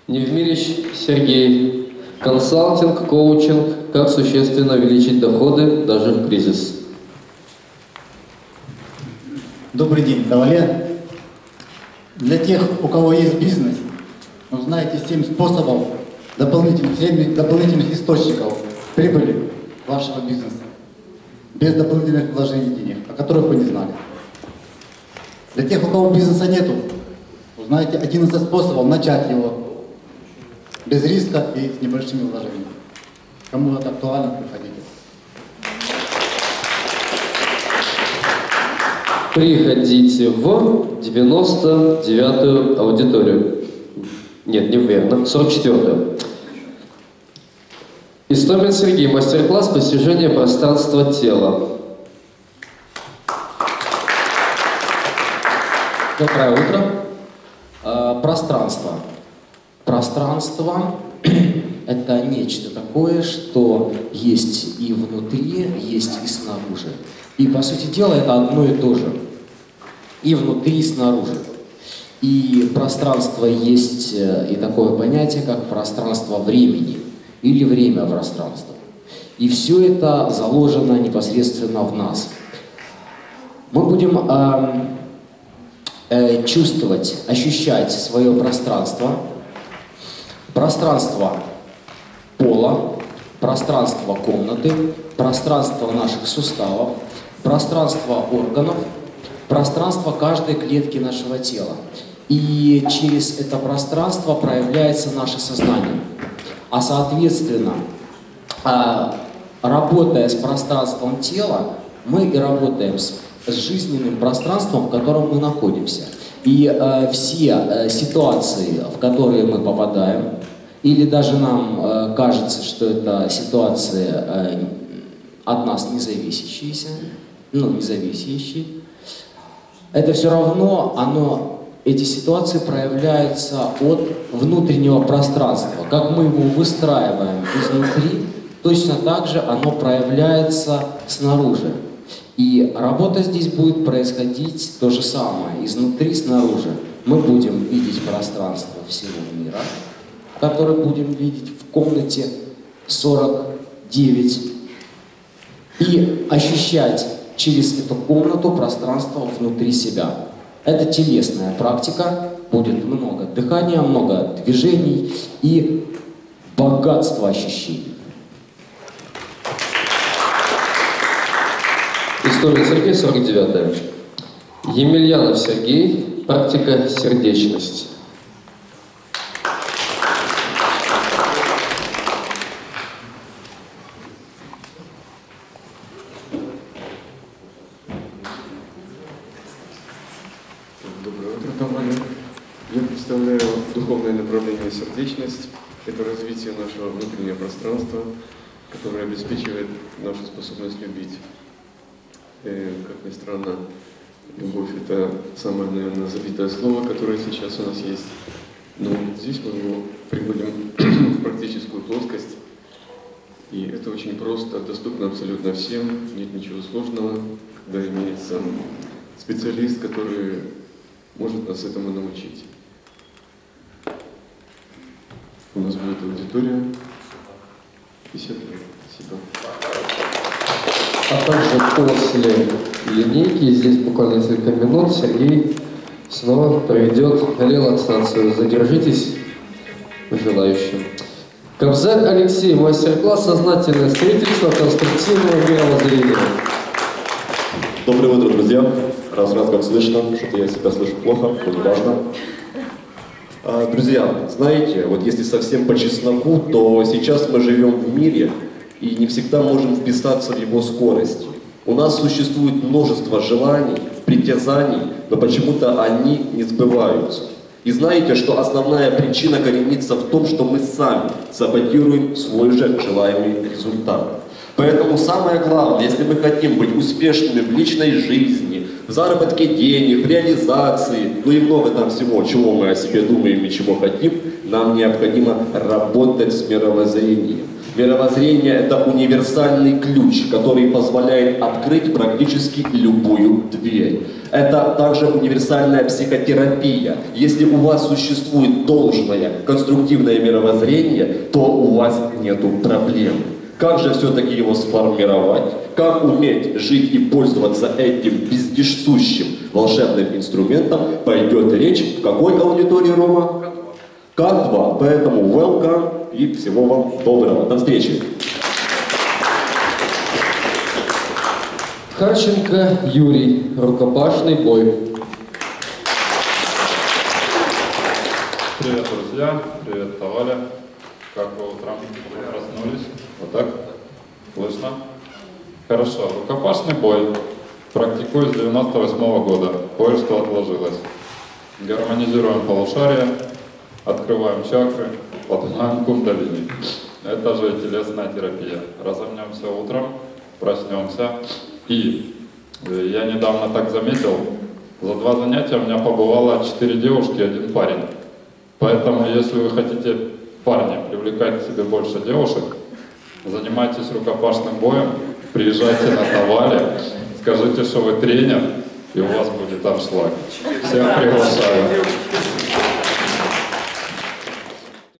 Невмирич Сергей. Консалтинг, коучинг, как существенно увеличить доходы даже в кризис. Добрый день, Давле. Для тех, у кого есть бизнес, вы знаете 7 способов дополнительных источников прибыли вашего бизнеса, без дополнительных вложений денег, о которых вы не знали. Для тех, у кого бизнеса нету, вы знаете 11 способов начать его без риска и с небольшими вложениями. Кому это актуально, приходите. Приходите в 99-ю аудиторию. Нет, неверно, 44-ю. Истомин Сергей. Мастер-класс «Постижение пространства тела». Доброе утро. Пространство. Пространство – это нечто такое, что есть и внутри, есть и снаружи. И, по сути дела, это одно и то же. И внутри, и снаружи. И пространство есть и такое понятие, как пространство времени или время-пространство. И все это заложено непосредственно в нас. Мы будем чувствовать, ощущать свое пространство, пространство пола, пространство комнаты, пространство наших суставов, пространство органов, пространство каждой клетки нашего тела. И через это пространство проявляется наше сознание. А соответственно, работая с пространством тела, мы и работаем с жизненным пространством, в котором мы находимся. И все ситуации, в которые мы попадаем, или даже нам кажется, что это ситуации от нас независящие, это все равно эти ситуации проявляются от внутреннего пространства. Как мы его выстраиваем изнутри, точно так же оно проявляется снаружи. И работа здесь будет происходить то же самое, изнутри, снаружи. Мы будем видеть пространство всего мира, которое будем видеть в комнате 49, и ощущать через эту комнату пространство внутри себя. Это телесная практика, будет много дыхания, много движений и богатство ощущений. История Сергей, 49-я. Емельянов Сергей. Практика сердечность. Доброе утро, товарищи. Я представляю духовное направление сердечность. Это развитие нашего внутреннего пространства, которое обеспечивает нашу способность любить. Как ни странно, любовь – это самое, наверное, забитое слово, которое сейчас у нас есть. Но здесь мы его приводим в практическую плоскость. И это очень просто, доступно абсолютно всем, нет ничего сложного, когда имеется специалист, который может нас этому научить. У нас будет аудитория. Беседа. Спасибо. А также после линейки, здесь буквально несколько минут, Сергей снова проведет релаксацию. Задержитесь, желающим. Кобзарь Алексей. Мастер-класс «Сознательное строительство конструктивного мировоззрения». Доброе утро, друзья. Раз, как слышно, что-то я себя слышу плохо, но не важно. Друзья, знаете, вот если совсем по чесноку, то сейчас мы живем в мире и не всегда можем вписаться в его скорости. У нас существует множество желаний, притязаний, но почему-то они не сбываются. И знаете, что основная причина коренится в том, что мы сами саботируем свой же желаемый результат. Поэтому самое главное, если мы хотим быть успешными в личной жизни, в заработке денег, в реализации, ну и много там всего, чего мы о себе думаем и чего хотим, нам необходимо работать с мировоззрением. Мировоззрение – это универсальный ключ, который позволяет открыть практически любую дверь. Это также универсальная психотерапия. Если у вас существует должное конструктивное мировоззрение, то у вас нету проблем. Как же все-таки его сформировать? Как уметь жить и пользоваться этим вездесущим волшебным инструментом, пойдет речь в какой аудитории, Рома? К2. Поэтому welcome и всего вам доброго. До встречи. Харченко Юрий. Рукопашный бой. Привет, друзья. Привет, Таваля. Как вы утром проснулись? Вот так? Слышно? Хорошо. Рукопашный бой. Практикую с 98-го года. Кое-что отложилось. Гармонизируем полушария, открываем чакры, поднимаем кундалини. Это же телесная терапия. Разомнемся утром, проснемся. И я недавно так заметил, за 2 занятия у меня побывало 4 девушки и 1 парень. Поэтому, если вы хотите, парни, привлекать к себе больше девушек, занимайтесь рукопашным боем, приезжайте на Тавале, скажите, что вы тренер, и у вас будет аншлаг. Всех приглашаю.